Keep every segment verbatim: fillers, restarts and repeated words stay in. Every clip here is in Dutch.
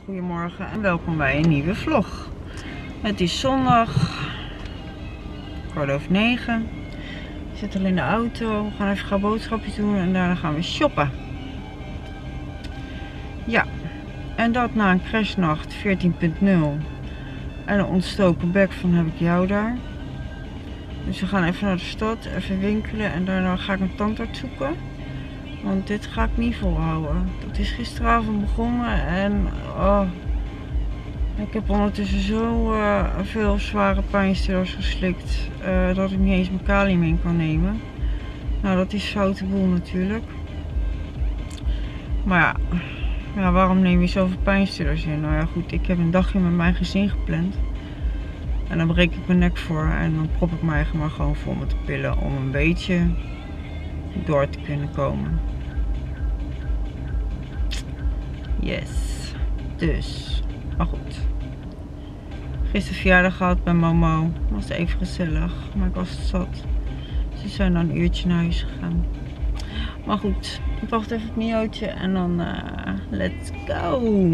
goedemorgen en welkom bij een nieuwe vlog. Het is zondag, kwart over negen. Ik zit al in de auto, we gaan even gaan boodschapjes doen en daarna gaan we shoppen. Ja, en dat na een crashnacht veertien punt nul en een ontstoken bek van heb ik jou daar. Dus we gaan even naar de stad, even winkelen en daarna ga ik een tandarts zoeken. Want dit ga ik niet volhouden. Dat is gisteravond begonnen en oh, ik heb ondertussen zo uh, veel zware pijnstillers geslikt uh, dat ik niet eens mijn kalium in kan nemen. Nou, dat is foute boel natuurlijk. Maar ja, ja, waarom neem je zoveel pijnstillers in? Nou ja goed, ik heb een dagje met mijn gezin gepland. En dan breek ik mijn nek voor en dan prop ik mijn eigen maar gewoon vol met de pillen om een beetje door te kunnen komen. Yes. Dus, maar goed. Gisteren verjaardag gehad bij Momo. Was even gezellig, maar ik was het zat. Ze zijn dan een uurtje naar huis gegaan. Maar goed, ik wacht even het miootje en dan uh, let's go.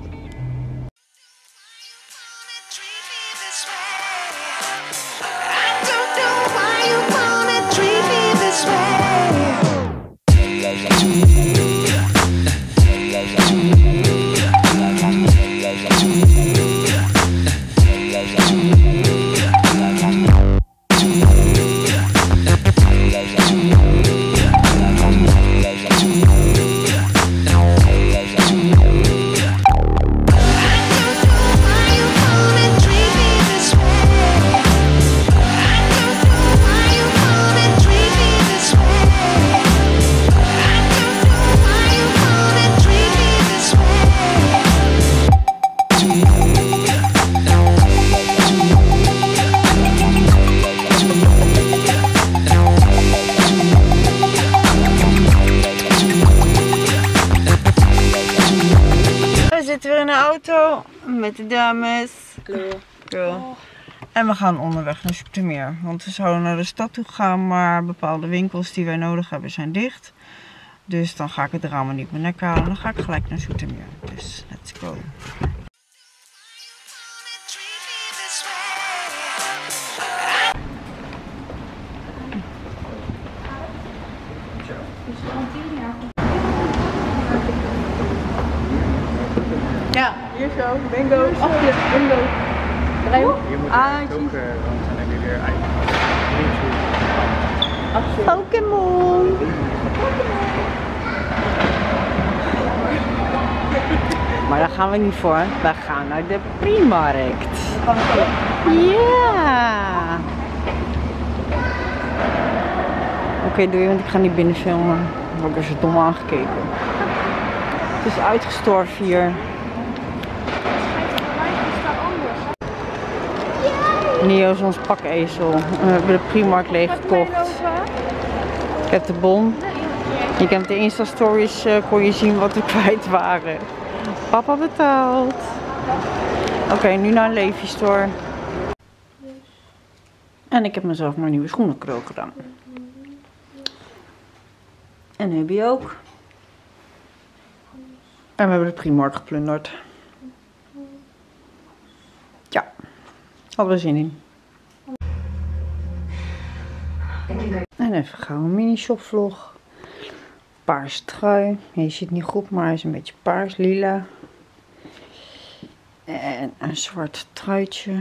We zitten weer in de auto met de dames. Hallo. En we gaan onderweg naar Zoetermeer. Want we zouden naar de stad toe gaan, maar bepaalde winkels die wij nodig hebben zijn dicht. Dus dan ga ik het er allemaal niet mijn nek halen. Dan ga ik gelijk naar Zoetermeer. Dus let's go. Ja, hier zo, bingo, achter, bingo. Hier moet je ook, uh, want dan heb je weer eigen. Pokémon! Maar daar gaan we niet voor, we gaan naar de Primarkt. Ja! Oké, doe je, want ik ga niet binnen filmen. Dan word ik er zo dom aangekeken. Het is uitgestorven hier. Nio is ons pakezel. We hebben de Primark leeg gekocht. Ik heb de bon. Je kent de Insta stories, uh, kon je zien wat we kwijt waren. Papa betaalt. Oké, okay, nu naar een Levi store. En ik heb mezelf maar een nieuwe schoenenkrul gedaan. En heb je ook. En we hebben de Primark geplunderd. Ja, hadden we zin in. En even gauw een mini shop vlog. Paars trui. Je ziet het niet goed, maar hij is een beetje paars, lila. En een zwart truitje.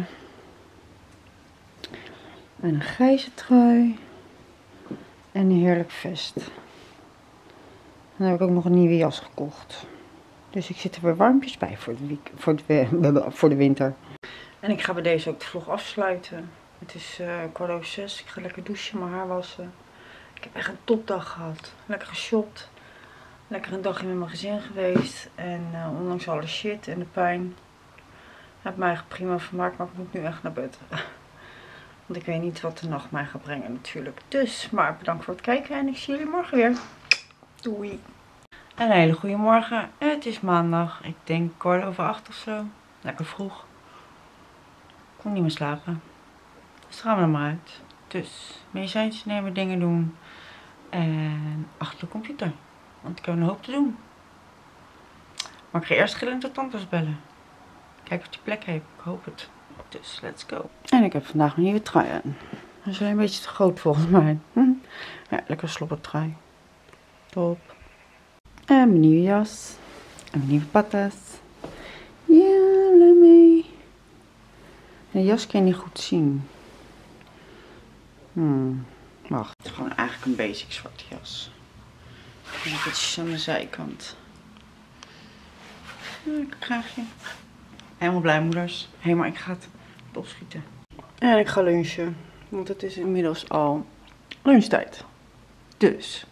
En een grijze trui. En een heerlijk vest. En dan heb ik ook nog een nieuwe jas gekocht. Dus ik zit er weer warmpjes bij voor de, week, voor de, voor de winter. En ik ga bij deze ook de vlog afsluiten. Het is uh, kwart over zes. Ik ga lekker douchen, mijn haar wassen. Ik heb echt een topdag gehad. Lekker geshopt. Lekker een dagje met mijn gezin geweest. En uh, ondanks alle shit en de pijn. Heb mij echt prima vermaakt. Maar ik moet nu echt naar bed. Want ik weet niet wat de nacht mij gaat brengen natuurlijk. Dus, maar bedankt voor het kijken. En ik zie jullie morgen weer. Doei. Een hele goede morgen. Het is maandag. Ik denk kwart over acht of zo. Lekker vroeg. Ik kon niet meer slapen. Dus gaan we er maar uit. Dus medicijntjes nemen, dingen doen. En achter de computer. Want ik heb een hoop te doen. Maar ik ga eerst gillend de tandarts bellen. Kijken of die plek heeft. Ik hoop het. Dus, let's go. En ik heb vandaag mijn nieuwe trui aan. Dat is alleen een beetje te groot volgens mij. Hm? Ja, lekker slobbertrui. Top. En mijn nieuwe jas. En mijn nieuwe patas. Ja, blij mee. De jas kan je niet goed zien. Hmm, wacht. Het is gewoon eigenlijk een basic zwarte jas. En een beetje aan de zijkant. Lekker kraagje. Helemaal blij, moeders. Hé, hey, maar ik ga het opschieten. En ik ga lunchen. Want het is inmiddels al lunchtijd. Dus.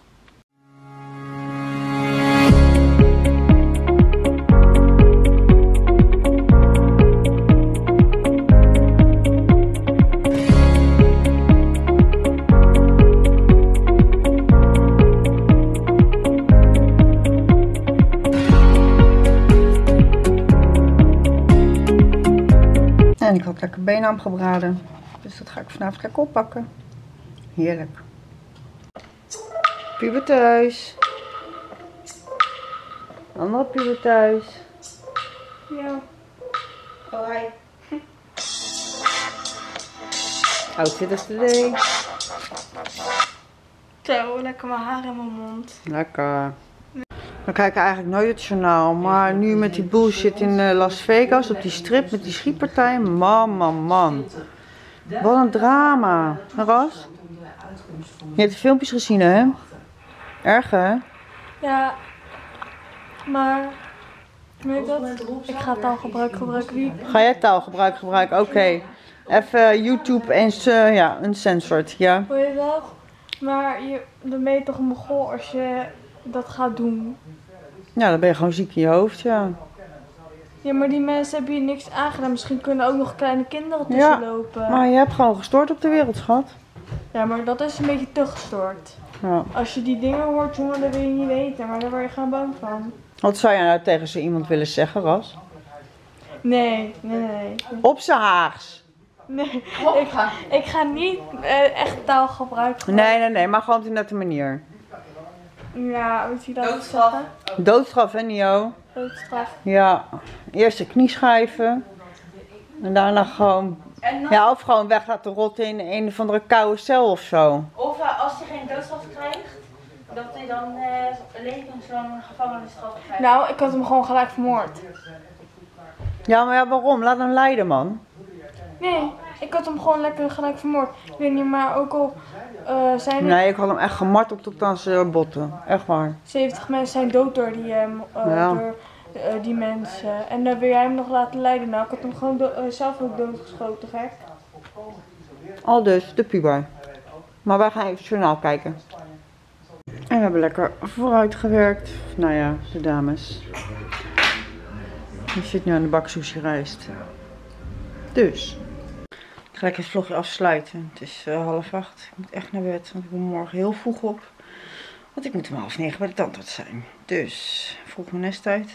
En ik had lekker beenham gebraden. Dus dat ga ik vanavond lekker oppakken. Heerlijk. Puber thuis. Andere puber thuis. Ja. Oh, hi. Outfit of the day. Zo, lekker mijn haar in mijn mond. Lekker. We kijken eigenlijk nooit het journaal, maar nu met die bullshit in Las Vegas op die strip met die schietpartij, man, man, man. Wat een drama. Ras? Je hebt de filmpjes gezien, hè? Erg, hè? Ja, maar weet je dat? Ik ga taalgebruik gebruiken. Wie? Ga jij taalgebruik gebruiken? Oké. Okay. Even YouTube eens, uh, ja, uncensored, ja. Wil je wel? Maar je, dan ben je toch een mogol als je dat gaat doen. Ja, dan ben je gewoon ziek in je hoofd, ja. Ja, maar die mensen hebben hier niks aangedaan. Misschien kunnen ook nog kleine kinderen tussen lopen. Ja, maar je hebt gewoon gestoord op de wereld, schat. Ja, maar dat is een beetje te gestoord. Ja. Als je die dingen hoort, jongen, dat wil je niet weten. Maar daar word je gewoon bang van. Wat zou jij nou tegen zo iemand willen zeggen, Ras? Nee, nee, nee. Op z'n Haags. Nee, ik ga, ik ga niet uh, echt taal gebruiken. Nee, nee, nee, maar gewoon op een nette manier. Ja, moet je dat Doodstraf. zeggen? Doodstraf, hè, Nio? Doodstraf. Ja. Eerst de knieschijven. En daarna gewoon... Ja, of gewoon weg laten rotten in een of andere koude cel of zo. Of uh, als hij geen doodstraf krijgt, dat hij dan uh, levenslang gevangenisstraf krijgt. Nou, ik had hem gewoon gelijk vermoord. Ja, maar ja, waarom? Laat hem lijden, man. Nee, ik had hem gewoon lekker gelijk vermoord. Ik weet niet, maar ook al uh, zijn er... Nee, ik had hem echt gemarteld tot aan zijn botten. Echt waar. zeventig mensen zijn dood door die, uh, ja. door, uh, die mensen. En dan wil jij hem nog laten lijden. Nou, ik had hem gewoon uh, zelf ook doodgeschoten, gek. Al dus, de puber. Maar wij gaan even het journaal kijken. En we hebben lekker vooruit gewerkt. Nou ja, de dames. Ik zit nu aan de bak sushi rijst. Dus. Ik ga lekker het vlogje afsluiten. Het is uh, half acht. Ik moet echt naar bed, want ik moet morgen heel vroeg op. Want ik moet om half negen bij de tandarts zijn. Dus, vroeg mijn nesttijd.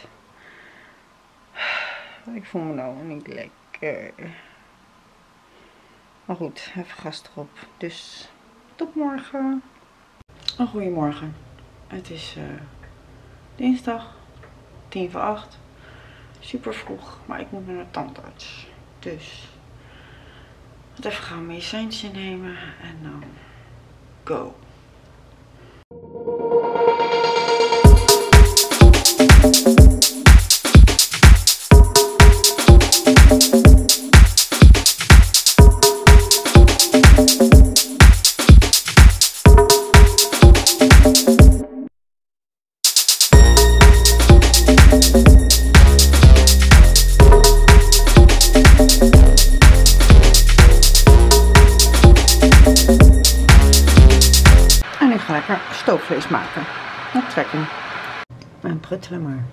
Ik voel me nou niet lekker. Maar goed, even gas erop. Dus, tot morgen. Een goeiemorgen. Het is uh, dinsdag, tien voor acht. Super vroeg, maar ik moet naar de tandarts. Dus, wat even gaan medicijntje nemen en dan go. Lekker stoofvlees maken. Met trekken. En pruttelen maar.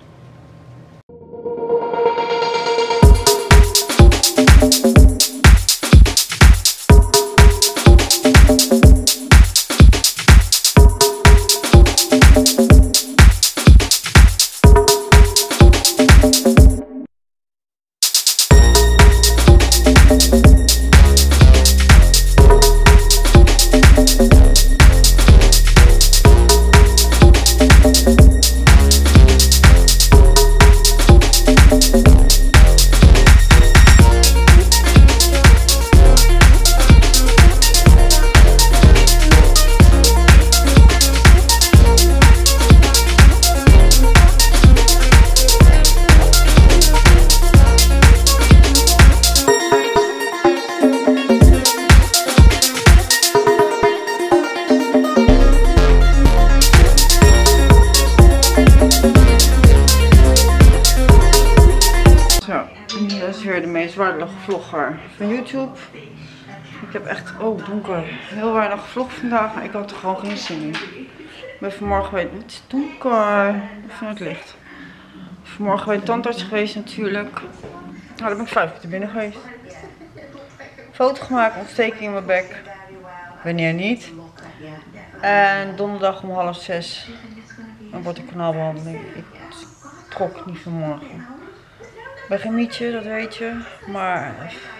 zwaardelige vlogger van YouTube. Ik heb echt, oh donker, heel weinig gevlogd vandaag. Maar ik had er gewoon geen zin in. Ik ben vanmorgen bij, het is donker, ik vind het licht. Vanmorgen bij de tandarts geweest natuurlijk. Nou, daar ben ik vijf keer te binnen geweest. Foto gemaakt, ontsteking in mijn bek. Wanneer niet. En donderdag om half zes. Dan wordt de kanaalbehandeling. Ik trok niet vanmorgen. Ik ben geen mietje, dat weet je. Maar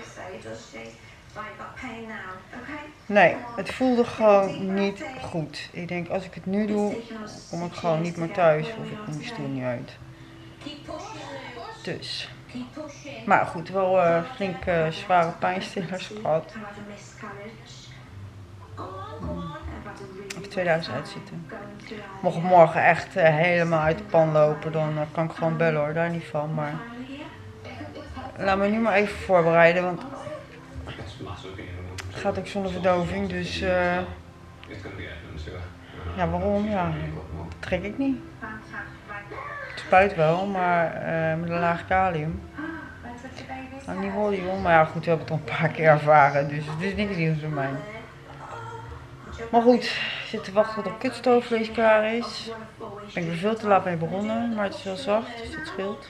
nee, het voelde gewoon niet goed. Ik denk, als ik het nu doe, kom ik gewoon niet meer thuis. Of ik kom die stoel niet uit. Dus. Maar goed, wel uh, flink uh, zware pijnstillers gehad. Even tweeduizend uitzitten. Mocht ik morgen echt uh, helemaal uit de pan lopen, dan uh, kan ik gewoon bellen hoor, daar niet van. Maar laat me nu maar even voorbereiden, want het gaat ook zonder verdoving. Dus uh, ja, waarom? Ja, dat trek ik niet. Het spuit wel, maar uh, met een laag kalium. Nou, niet volume, maar ja goed, we hebben het al een paar keer ervaren, dus het is niks nieuws voor mij. Maar goed, ik zit te wachten tot het kutstoofvlees klaar is. Ik ben er veel te laat mee begonnen, maar het is wel zacht, dus dat scheelt.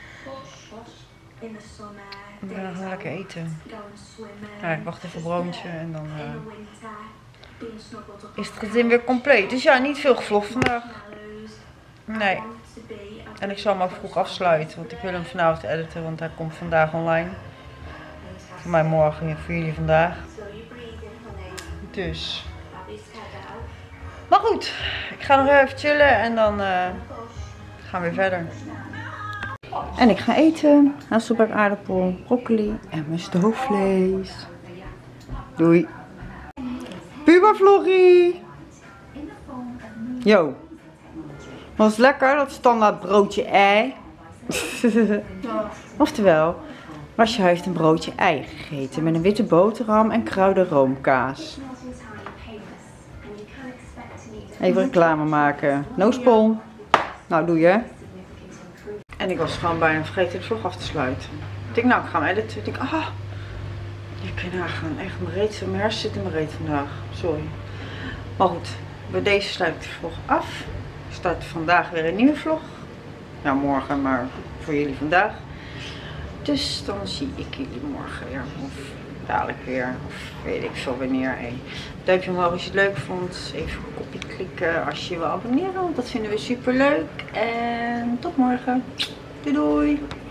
We gaan gewoon lekker eten. Ja, ik wacht even een broodje en dan uh, is het gezin weer compleet. Dus ja, niet veel gevlogd vandaag. Nee. En ik zal hem ook vroeg afsluiten, want ik wil hem vanavond editen, want hij komt vandaag online. Voor mij morgen en voor jullie vandaag. Dus. Maar goed, ik ga nog even chillen en dan uh, gaan we weer verder. En ik ga eten. Hasselback aardappel, broccoli en mijn stoofvlees. Doei. Pubervloggie. Yo. Was lekker, dat standaard broodje ei. Oftewel, Masja heeft een broodje ei gegeten met een witte boterham en kruidenroomkaas. Even reclame maken. No spon. Nou, doe je. En ik was gewoon bijna vergeten de vlog af te sluiten. Ik denk, nou, ik ga hem editen. Ik denk, ah, je kan nagaan. Echt, mijn reet, mijn hersen zit in mijn reet vandaag. Sorry. Maar goed, bij deze sluit ik de vlog af. Ik start vandaag weer een nieuwe vlog. Nou, morgen, maar voor jullie vandaag. Dus dan zie ik jullie morgen weer. Of dadelijk weer. Of weet ik veel wanneer. Hey. Duimpje omhoog als je het leuk vond. Even op kopje klikken als je wil abonneren. Want dat vinden we super leuk. En tot morgen. Doei doei.